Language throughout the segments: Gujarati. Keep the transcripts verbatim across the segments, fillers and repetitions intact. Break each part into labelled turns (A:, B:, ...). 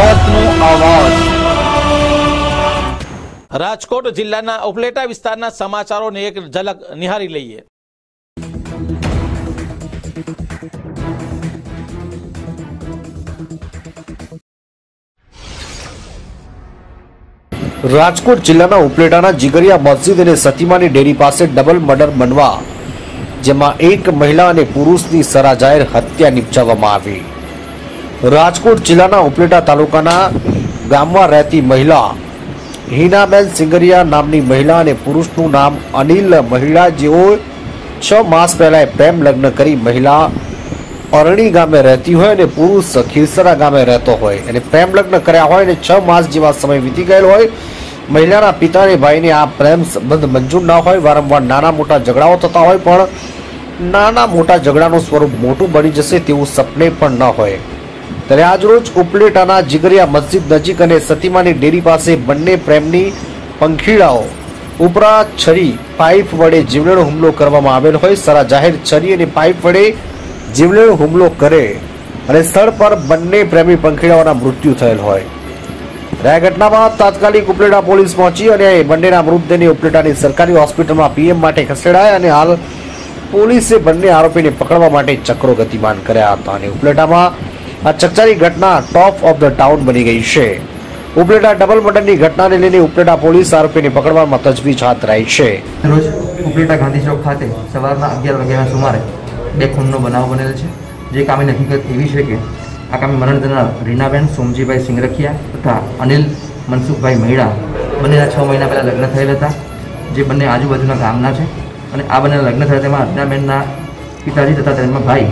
A: મોતનો અવાજ।
B: રાજકોટ જિલ્લાના ઉપલેટા વિસ્તારના સમાચારોની એક ઝલક નિહાળી લઈએ।
C: રાજકોટ જિલ્લાના ઉપલેટાના જીગરિયા મસ્જિદ અને સતીમાની ડેરી પાસે ડબલ મર્ડર બનવા, જેમાં એક મહિલા અને પુરુષની સરાજાહેર હત્યા નિપજાવવામાં આવી। રાજકોટ જિલ્લાના ઉપલેટા તાલુકાના ગામમાં રહેતી મહિલા હિનાબેન સિંગરિયા નામની મહિલા અને પુરુષનું નામ અનિલ મહિલા, જેઓ છ માસ પહેલા પ્રેમ લગ્ન કરી મહિલા અરણી ગામે રહેતી હોય અને પુરુષ ખીરસરા ગામે રહેતો હોય અને પ્રેમ લગ્ન કર્યા હોય અને છ માસ જેવા સમય વીતી ગયેલ હોય। મહિલાના પિતા અને ભાઈને આ પ્રેમ સંબંધ મંજૂર ના હોય। વારંવાર નાના મોટા ઝઘડાઓ થતા હોય, પણ નાના મોટા ઝઘડાનું સ્વરૂપ મોટું બની જશે તેવું સપને પણ ન હોય। ત્યારે આજરોજ ઉપલેટાના જીગરિયા મસ્જિદ નજીક અને સતીમાની ડેરી પાસે બંને પ્રેમની પંખીડાઓ ઉપરા છરી પાઇપ વડે જીવલેણ હુમલો કરવામાં આવેલ હોય। સારા જાહેર છરી અને પાઇપ વડે જીવલેણ હુમલો કરે અને સ્થળ પર બંને પ્રેમી પંખીડાઓના મૃત્યુ થયેલ હોય। આ ઘટનામાં તાત્કાલિક ઉપલેટા પોલીસ પહોંચી અને બંનેના મૃતદેહને ઉપલેટાની સરકારી હોસ્પિટલમાં પીએમ માટે ખસેડાયા અને હાલ પોલીસે બંને આરોપીને પકડવા માટે ચક્રો ગતિમાન કર્યા હતા અને ઉપલેટામાં આ ચકચારી ઘટના ટોપ ઓફ ધ ટાઉન બની ગઈ છે। ઉપલેટા ડબલ મર્ડરની ઘટનાને લઈને ઉપલેટા પોલીસ આરોપીને પકડવામાં તજવીજ હાથ ધરાઈ છે।
D: રોજ ઉપલેટા ગાંધી ચોક ખાતે સવારના અગિયાર વાગ્યાના સુમારે બે ખૂનનો બનાવ બનેલ છે, જે કામની હકીકત એવી છે કે આ કામે મરણ જનાર રીનાબેન સોમજીભાઈ સિંગરખિયા તથા અનિલ મનસુખભાઈ મહિડા બંનેના છ મહિના પહેલાં લગ્ન થયેલ હતા, જે બંને આજુબાજુના ગામના છે અને આ બંનેના લગ્ન થયા તેમાં રીનાબેનના પિતાજી તથા તેમના ભાઈ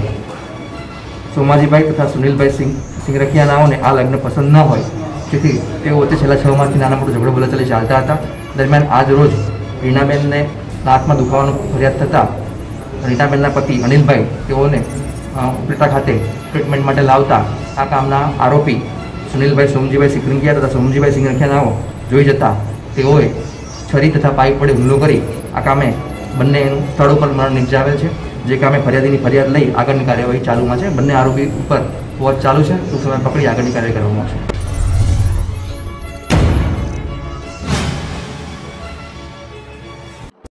D: સોમાજીભાઈ તથા સુનિલભાઈ સિંગ સિંગરખિયાનાઓને આ લગ્ન પસંદ ન હોય, જેથી તેઓ વચ્ચે છેલ્લા છ માસથી નાના મોટો ઝઘડો બોલાચાલી ચાલતા હતા। દરમિયાન આજ રોજ રીનાબેનને દાંતમાં દુખાવાનો ફરિયાદ થતાં રીનાબેનના પતિ અનિલભાઈ તેઓને ઉપલેટા ખાતે ટ્રીટમેન્ટ માટે લાવતા આ કામના આરોપી સુનિલભાઈ સોમજીભાઈ સિંગરખિયા તથા સોમજીભાઈ સિંગરખિયાનાઓ જોઈ જતા તેઓએ છરી તથા પાઇપ વડે હુમલો કરી આ કામે બંને સ્થળ ઉપર મરણ નિપજાવેલ છે, જે કામે ફરિયાદીની ફરિયાદ લઈ આગળની કાર્યવાહી ચાલુમાં છે। બંને આરોપી ઉપર વોચ ચાલુ છે, ટૂંક સમય પકડી આગળની કાર્યવાહી કરવામાં આવશે।